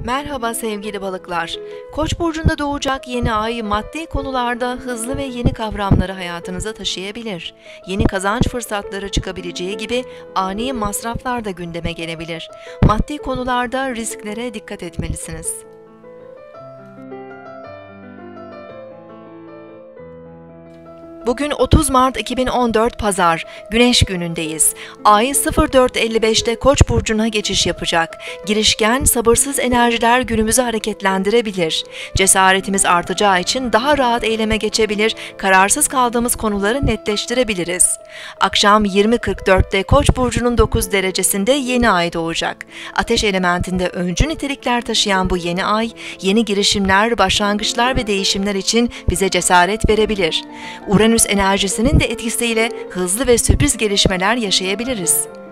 Merhaba sevgili balıklar. Koç burcunda doğacak yeni ay maddi konularda hızlı ve yeni kavramları hayatınıza taşıyabilir. Yeni kazanç fırsatları çıkabileceği gibi ani masraflar da gündeme gelebilir. Maddi konularda risklere dikkat etmelisiniz. Bugün 30 Mart 2014 Pazar, Güneş günündeyiz. Ay 04.55'te Koç burcuna geçiş yapacak. Girişken, sabırsız enerjiler günümüzü hareketlendirebilir. Cesaretimiz artacağı için daha rahat eyleme geçebilir, kararsız kaldığımız konuları netleştirebiliriz. Akşam 20.44'te Koç burcunun 9 derecesinde yeni ay doğacak. Ateş elementinde öncü nitelikler taşıyan bu yeni ay, yeni girişimler, başlangıçlar ve değişimler için bize cesaret verebilir. Uranüs enerjisinin de etkisiyle hızlı ve sürpriz gelişmeler yaşayabiliriz.